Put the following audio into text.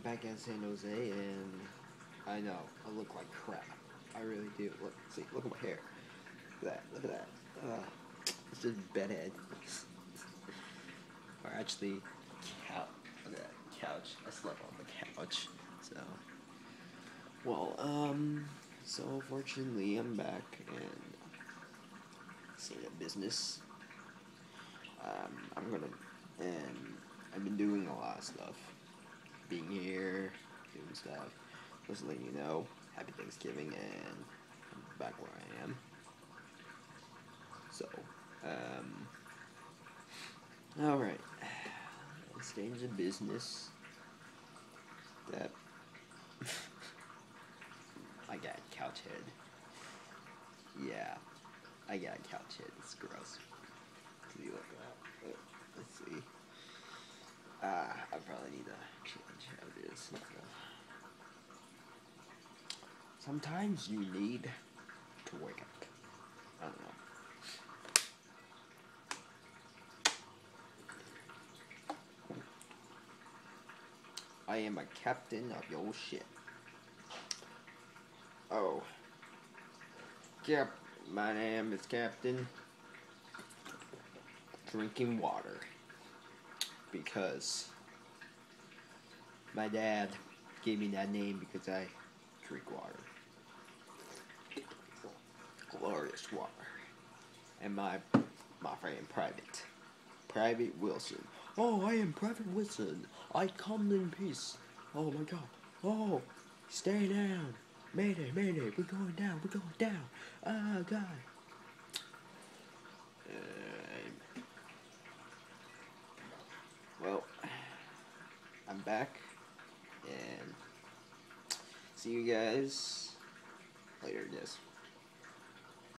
back in San Jose, and I know I look like crap. I really do. Look, see, look at my hair. Look at that. Look at that. It's just bedhead. Or actually, couch. Look at that couch. I slept on the couch. So, well, so fortunately, I'm back and seeing a business. I'm gonna, and I've been doing a lot of stuff. Being here, doing stuff. Just letting you know, happy Thanksgiving, and I'm back where I am. So, alright. Let's change the business. That. I got couch head. Yeah, I got couch head. It's gross. See, look at that. Let's see. I probably need to change how it is. Sometimes you need to wake up. I don't know. I am a captain of your ship. Oh. My name is Captain Drinking Water. Because my dad gave me that name because I drink water. Glorious water. And my friend Private Wilson. Oh, I am Private Wilson. I come in peace. Oh my god. Oh, stay down. Mayday, mayday. We're going down. We're going down. Oh god. Well, I'm back. And see you guys later, I guess.